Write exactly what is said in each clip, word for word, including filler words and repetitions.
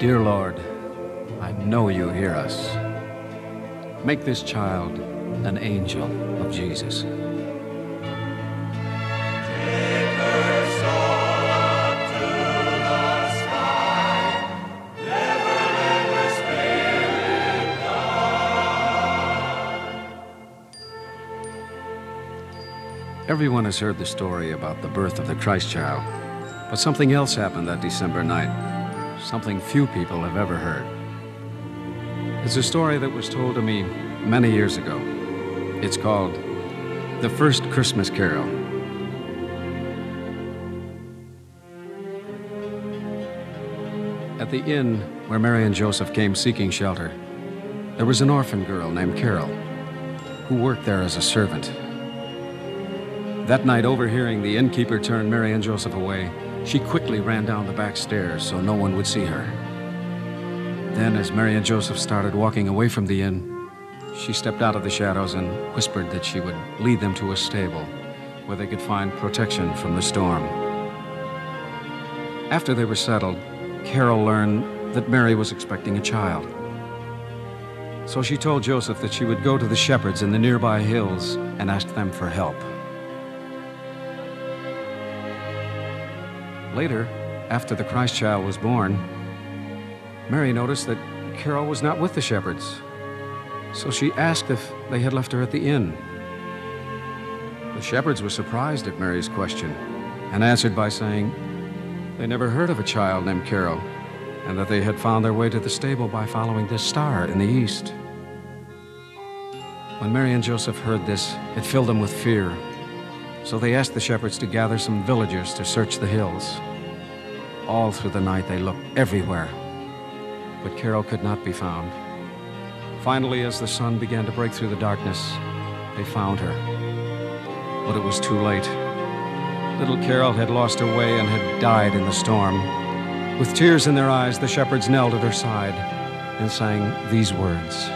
Dear Lord, I know you hear us. Make this child an angel of Jesus. Everyone has heard the story about the birth of the Christ child, but something else happened that December night, something few people have ever heard. It's a story that was told to me many years ago. It's called The First Christmas Carol. At the inn where Mary and Joseph came seeking shelter, there was an orphan girl named Carol who worked there as a servant. That night, overhearing the innkeeper turn Mary and Joseph away, she quickly ran down the back stairs so no one would see her. Then, as Mary and Joseph started walking away from the inn, she stepped out of the shadows and whispered that she would lead them to a stable where they could find protection from the storm. After they were settled, Carol learned that Mary was expecting a child. So she told Joseph that she would go to the shepherds in the nearby hills and ask them for help. Later, after the Christ child was born, Mary noticed that Carol was not with the shepherds. So she asked if they had left her at the inn. The shepherds were surprised at Mary's question and answered by saying they never heard of a child named Carol and that they had found their way to the stable by following this star in the east. When Mary and Joseph heard this, it filled them with fear. So they asked the shepherds to gather some villagers to search the hills. All through the night they looked everywhere, but Carol could not be found. Finally, as the sun began to break through the darkness, they found her. But it was too late. Little Carol had lost her way and had died in the storm. With tears in their eyes, the shepherds knelt at her side and sang these words.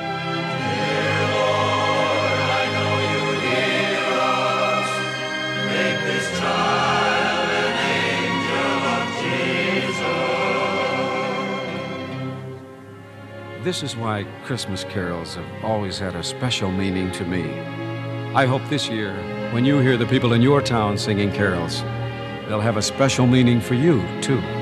This is why Christmas carols have always had a special meaning to me. I hope this year, when you hear the people in your town singing carols, they'll have a special meaning for you, too.